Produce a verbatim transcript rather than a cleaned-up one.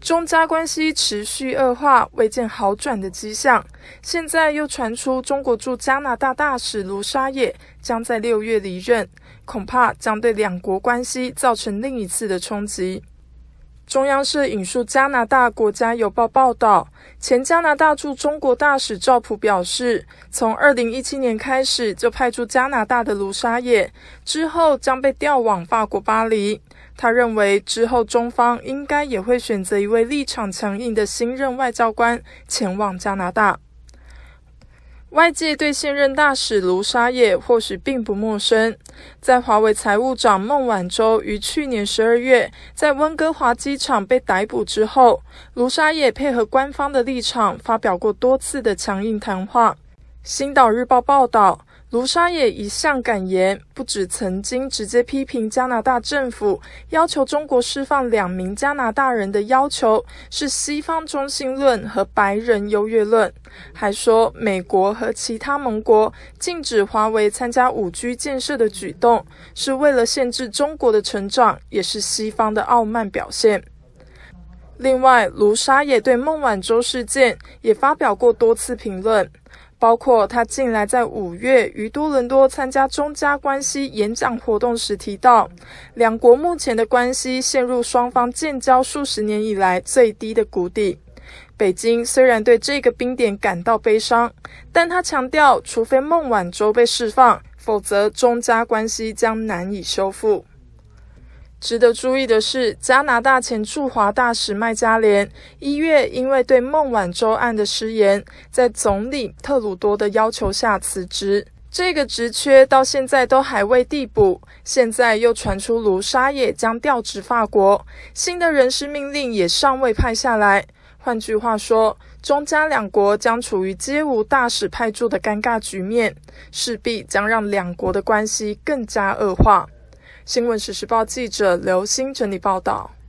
中加关系持续恶化，未见好转的迹象。现在又传出中国驻加拿大大使卢沙野将在六月离任，恐怕将对两国关系造成另一次的冲击。中央社引述加拿大国家邮报报道，前加拿大驻中国大使赵普表示，从二零一七年开始就派驻加拿大的卢沙野，之后将被调往法国巴黎。他认为之后中方应该也会选择一位立场强硬的新任外交官前往加拿大。外界对现任大使卢沙野或许并不陌生，在华为财务长孟晚舟于去年十二月在温哥华机场被逮捕之后，卢沙野配合官方的立场发表过多次的强硬谈话。星岛日报报道，卢沙野一向敢言，不止曾经直接批评加拿大政府要求中国释放两名加拿大人的要求是西方中心论和白人优越论，还说美国和其他盟国禁止华为参加 五 G 建设的举动是为了限制中国的成长，也是西方的傲慢表现。另外，卢沙野对孟晚舟事件也发表过多次评论，包括他近来在五月于多伦多参加中加关系演讲活动时提到，两国目前的关系陷入双方建交数十年以来最低的谷底。北京虽然对这个冰点感到悲伤，但他强调，除非孟晚舟被释放，否则中加关系将难以修复。值得注意的是，加拿大前驻华大使麦嘉莲一月因为对孟晚舟案的失言，在总理特鲁多的要求下辞职。这个职缺到现在都还未递补，现在又传出卢沙野将调职法国，新的人事命令也尚未派下来。换句话说，中加两国将处于皆无大使派驻的尴尬局面，势必将让两国的关系更加恶化。新闻时事报记者刘星整理报道。